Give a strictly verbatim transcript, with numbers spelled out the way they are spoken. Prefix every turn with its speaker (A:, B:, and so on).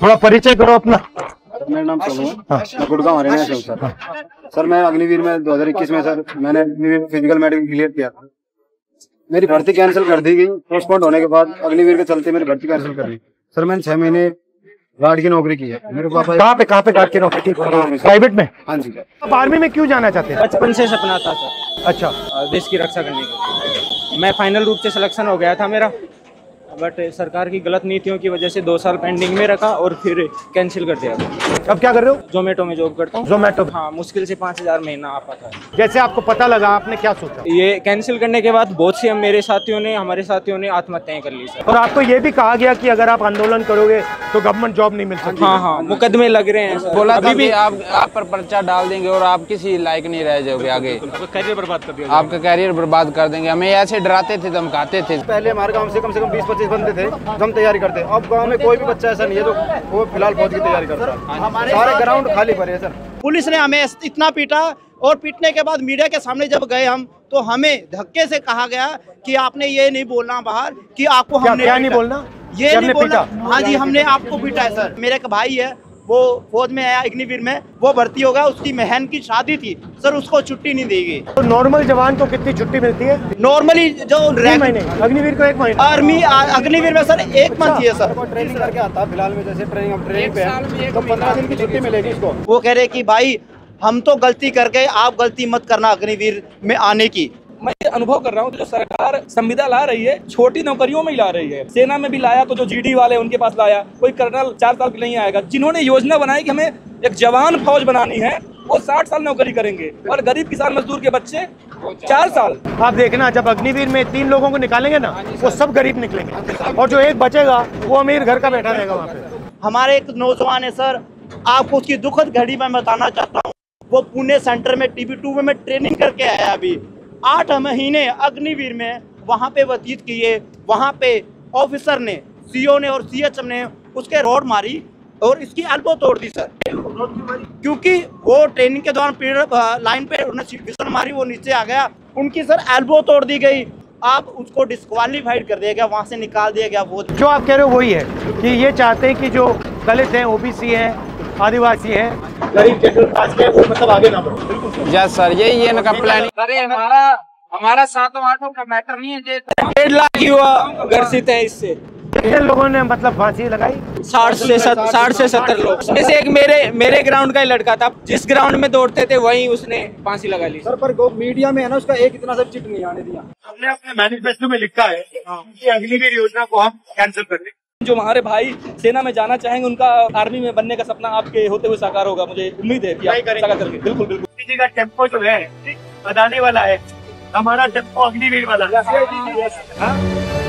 A: थोड़ा परिचय करो अपना।
B: मेरा नाम सोनू है, मैं गुड़गांव हरियाणा से हूँ सर। सर मैं अग्निवीर में दो हज़ार इक्कीस में सर मैंने अग्निवीर में फिजिकल मेडिकल क्लियर किया था। मेरी भर्ती कैंसिल कर दी गई, पोस्टपोन होने के बाद अग्निवीर के चलते मेरी भर्ती कैंसिल कर दी। सर मैंने छह महीने गार्ड की नौकरी की है। मेरे पापा
A: कहाँ पे कहाँ पे गार्ड की नौकरी? प्राइवेट में?
B: हाँ जी।
A: आप आर्मी में क्यों जाना चाहते हैं?
C: बचपन से सपना था सर।
A: अच्छा।
C: देश की रक्षा करने का। मैं फाइनल रूप से सिलेक्शन हो गया था मेरा, बट सरकार की गलत नीतियों की वजह से दो साल पेंडिंग में रखा और फिर कैंसिल कर दिया।
A: अब क्या कर रहे हो?
C: जोमेटो में जॉब करता हूँ।
A: जोमेटो? हाँ,
C: मुश्किल से पाँच हजार महीना आ पाता है।
A: जैसे आपको पता लगा, आपने क्या सोचा?
C: ये कैंसिल करने के बाद बहुत से मेरे साथियों ने हमारे साथियों ने आत्महत्याएं कर ली सर।
A: और आपको ये भी कहा गया कि अगर आप आंदोलन करोगे तो गवर्नमेंट जॉब नहीं मिल सकती।
C: हाँ हाँ, मुकदमे लग रहे हैं सर।
D: बोला अभी भी आप आप पर पर्चा डाल देंगे और आप किसी लायक नहीं रह जाओगे, आगे
C: करियर बर्बाद कर दिया,
D: आपका कैरियर बर्बाद कर देंगे। हमें ऐसे डराते थे, धमकाते थे।
B: पहले हमारे गांव से कम से कम बीस पच्चीस बंदे थे, हम तैयारी करते। अब गांव में कोई भी बच्चा ऐसा नहीं है जो वो फिलहाल फौज की तैयारी करता है। सारे ग्राउंड खाली पड़े हैं सर।
E: पुलिस ने हमें इतना पीटा और पीटने के बाद मीडिया के सामने जब गए हम, तो हमें धक्के से कहा गया कि आपने ये नहीं बोलना बाहर कि आपको हमने
A: क्या नहीं बोलना,
E: ये नहीं बोलना। हाँ जी, हमने आपको पीटा है सर। मेरे एक भाई है, वो फौज में आया अग्निवीर में, वो भर्ती होगा, उसकी बहन की शादी थी सर, उसको छुट्टी नहीं दी गई।
A: तो नॉर्मल जवान को कितनी छुट्टी मिलती है?
E: नॉर्मली जो
A: महीने, अग्निवीर को एक महीना।
E: आर्मी अग्निवीर में सर एक मंथ ही है सर।
B: ट्रेनिंग करके आता है फिलहाल में, जैसे ट्रेनिंग अब ट्रेनिंग पे है तो पंद्रह दिन की छुट्टी मिलेगी इसको।
E: वो कह रहे कि भाई हम तो गलती कर गए, आप गलती मत करना अग्निवीर में आने की।
F: मैं ये अनुभव कर रहा हूँ, जो सरकार संविदा ला रही है छोटी नौकरियों में ही ला रही है। सेना में भी लाया तो जो जीडी वाले उनके पास लाया, कोई कर्नल चार साल के नहीं आएगा। जिन्होंने योजना बनाई कि हमें एक जवान फौज बनानी है, वो साठ साल नौकरी करेंगे और गरीब किसान मजदूर के बच्चे चार साल।
A: आप देखना, जब अग्निवीर में तीन लोगों को निकालेंगे ना, वो सब गरीब निकलेंगे और जो एक बचेगा वो अमीर घर का बैठा रहेगा वहाँ पे।
E: हमारे एक नौजवान है सर, आपको उसकी दुखद घड़ी में बताना चाहता हूँ। वो पुणे सेंटर में टीबी टू में ट्रेनिंग करके आया, अभी आठ महीने अग्निवीर में वहाँ पे व्यतीत किए। वहाँ पे ऑफिसर ने, सीओ ने और सीएचएम ने उसके रोड मारी और इसकी एल्बो तोड़ दी सर, क्योंकि वो ट्रेनिंग के दौरान लाइन पे विजन मारी, वो नीचे आ गया, उनकी सर एल्बो तोड़ दी गई। आप उसको डिस्क्वालीफाइड कर दिया गया, वहाँ से निकाल दिया गया। वो
A: जो आप कह रहे हो वही है कि ये चाहते हैं कि जो दलित हैं, ओबीसी हैं, आदिवासी हैं, गरीब जनरल क्लास के, वो मतलब आगे ना बढ़े।
D: यस सर, यही ये इनका प्लानिंग।
G: अरे हमारा हमारा सातों आठों का मैटर नहीं है।
C: डेढ़ लाख युवा ग्रसित है इससे।
A: कितने लोगों ने मतलब फांसी लगाई?
C: साठ से साठ से सत्तर लोग। जैसे एक मेरे मेरे ग्राउंड का ही लड़का था, जिस ग्राउंड में दौड़ते थे वहीं उसने फांसी लगा ली
B: सर। पर मीडिया में है ना, उसका एक इतना सब चिट नहीं आने दिया।
A: हमने अपने मैनिफेस्टो में लिखा है कि अग्निवीर योजना को हम कैंसिल कर दें।
F: जो हमारे भाई सेना में जाना चाहेंगे, उनका आर्मी में बनने का सपना आपके होते हुए साकार होगा। मुझे उम्मीद है कि आप साकार करेंगे। बिल्कुल बिल्कुल।
A: किसी का टेम्पो जो है बताने वाला है, हमारा टेम्पो अग्निवीर वाला है।